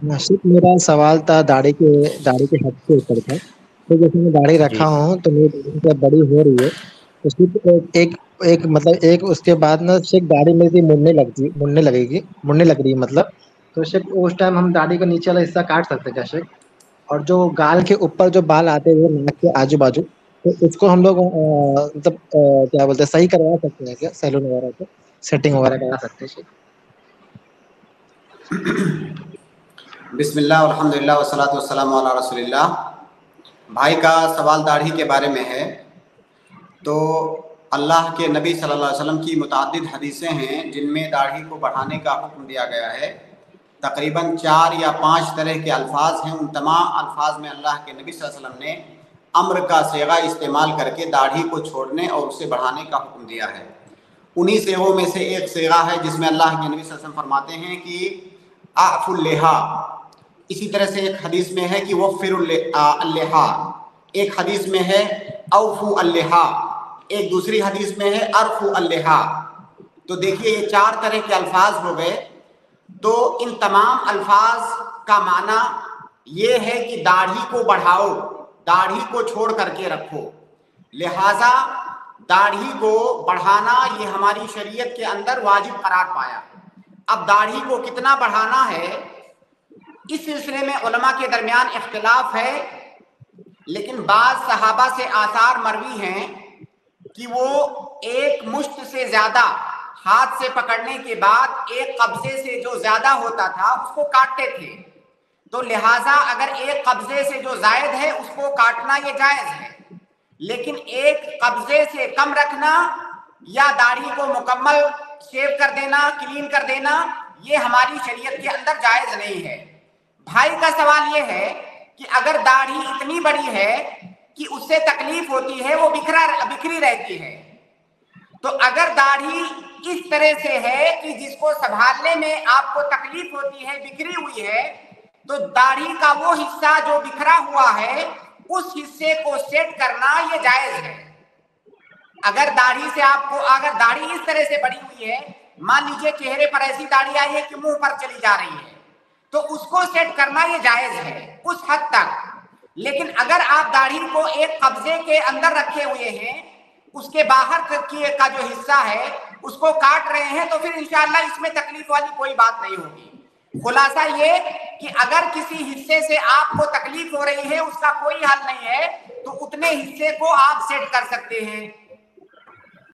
नासिक मेरा सवाल था दाढ़ी के हद के ऊपर था। तो जैसे मैं दाढ़ी جی रखा हूँ तो मेरी दाढ़ी जब बड़ी हो रही है तो सिर्फ एक मतलब एक उसके बाद ना सिर्फ दाढ़ी मेरी मुड़ने लग रही है मतलब। तो सिर्फ उस टाइम हम दाढ़ी का नीचे वाला हिस्सा काट सकते हैं क्या शेख? और जो गाल के ऊपर जो बाल आते हैं नाक के आजू बाजू तो उसको हम लोग मतलब क्या बोलते हैं सही करवा सकते हैं क्या सैलून वगैरह से सेटिंग वगैरह करा सकते हैं शेख? बिस्मिल्लाह अल्हम्दुलिल्लाह वस्सलातु वस्सलामु अला रसूलिल्लाह। भाई का सवाल दाढ़ी के बारे में है। तो अल्लाह के नबी सल्लल्लाहु अलैहि वसल्लम की मुतअद्दिद हदीसें हैं जिनमें दाढ़ी को बढ़ाने का हुक्म दिया गया है। तकरीबन 4 या 5 तरह के अल्फाज हैं। उन तमाम अल्फाज में अल्लाह के नबी सल्लल्लाहु अलैहि वसल्लम ने अम्र का सेगा इस्तेमाल करके दाढ़ी को छोड़ने और उसे बढ़ाने का हुक्म दिया है। उन्हीं सेगों में से एक सेगा है जिसमें अल्लाह के नबी सल्लल्लाहु अलैहि वसल्लम फरमाते हैं कि आफुल लेहा। इसी तरह से एक हदीस में है कि वो फिरुल लेहा, एक हदीस में है औफू अल्लेहा, एक दूसरी हदीस में है अरफू अल्लेहा। तो देखिए ये 4 तरह के अल्फाज हो गए। तो इन तमाम अल्फाज का माना ये है कि दाढ़ी को बढ़ाओ, दाढ़ी को छोड़ करके रखो। लिहाजा दाढ़ी को बढ़ाना ये हमारी शरीयत के अंदर वाजिब करार पाया। अब दाढ़ी को कितना बढ़ाना है इस सिलसिले में उलमा के दरमियान इख्तिलाफ है, लेकिन बाज़ सहाबा से आसार मरवी हैं कि वो एक मुश्त से ज्यादा हाथ से पकड़ने के बाद एक कब्जे से जो ज्यादा होता था उसको काटते थे। तो लिहाजा अगर एक कब्जे से जो जायद है उसको काटना ये जायज है, लेकिन एक कब्जे से कम रखना या दाढ़ी को मुकम्मल शेव कर देना, क्लीन कर देना, ये हमारी शरीयत के अंदर जायज नहीं है। भाई का सवाल ये है कि अगर दाढ़ी इतनी बड़ी है कि उससे तकलीफ होती है, वो बिखरी रहती है, तो अगर दाढ़ी इस तरह से है कि जिसको संभालने में आपको तकलीफ होती है, बिखरी हुई है, तो दाढ़ी का वो हिस्सा जो बिखरा हुआ है उस हिस्से को सेट करना ये जायज है। अगर दाढ़ी इस तरह से बड़ी हुई है, मान लीजिए चेहरे पर ऐसी दाढ़ी आई है कि मुंह पर चली जा रही है, तो उसको सेट करना ये जायज है उस हद तक। लेकिन अगर आप दाढ़ी को एक कब्जे के अंदर रखे हुए हैं, उसके बाहर का जो हिस्सा है उसको काट रहे हैं, तो फिर इंशाअल्लाह इसमें तकलीफ वाली कोई बात नहीं होगी। खुलासा ये कि अगर किसी हिस्से से आपको तकलीफ हो रही है, उसका कोई हल नहीं है, तो उतने हिस्से को आप सेट कर सकते हैं।